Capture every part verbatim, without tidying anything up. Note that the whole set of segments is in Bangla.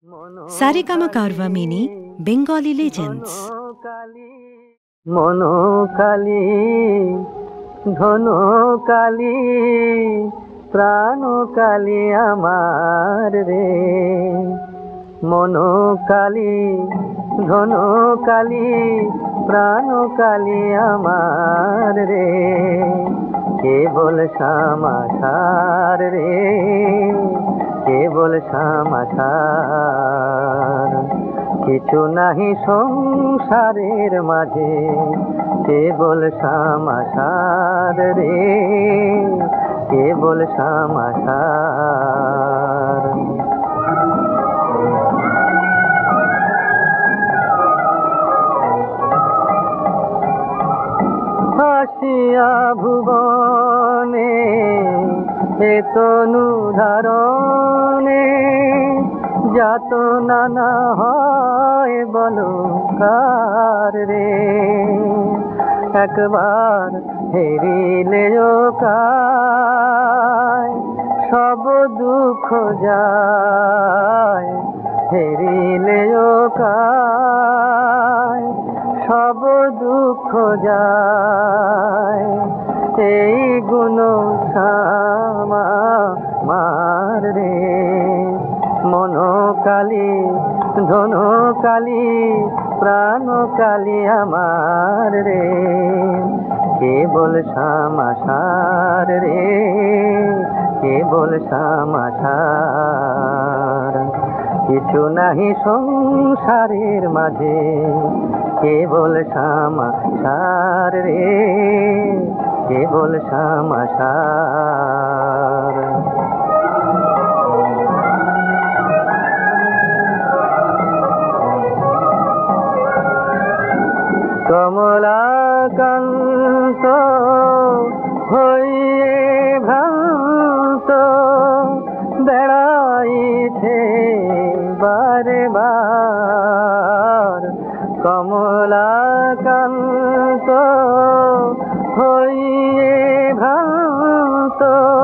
Saregama Karva Mini Bengali Legends. মনোকালী ধনকালী প্রাণকালী আমার রে, মনোকালী ধনকালী প্রাণকালী আমার রে, কেবল সমাচার রে, কেবল সমাচার, কিছু নাহি সংসারের মাঝে, কেবল সমাচার রে, কেবল সমাচার। আসিয়া ভুবনে এ তনু ধারণে, যাত নানা হয় বলো কার রে, একবার হেরিলে কায় সব দুঃখ যায়, হেরিলে কায় সব দুঃখ যায়, এই গুণ আমার রে, মনোকালী ধনকালী প্রাণকালী আমার রে, কেবল সমাচার রে, কেবল সমাচার, কিছু নাহি সংসারের মাঝে, কেবল সমাচার রে, কেবল সমাচার। কমলাকান্ত হইয়ে ভ্রান্ত বেড়াইছে বারে বার, কমলাকান্ত হইয়ে ভ্রান্ত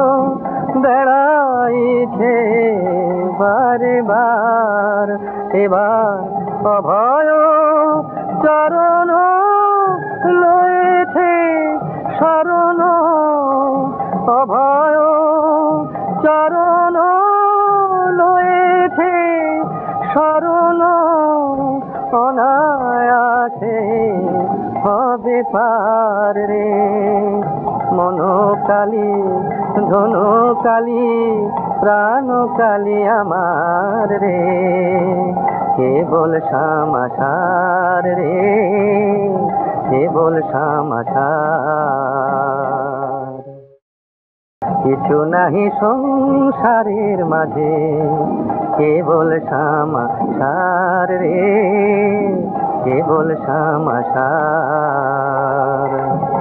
বেড়াইছে বারে বার, এবার অভয় চরণ লয়েছে শরণ, অভয় চরণ লয়েছে শরণ, অনায়াসে হবে পার রে, মনোকালী ধনকালী প্রাণকালী আমার রে, কেবল সমাচার রে, কেবল সমাচার, কিছু নাহি সংসারের মাঝে, কেবল সমাচার রে, কেবল সমাচার।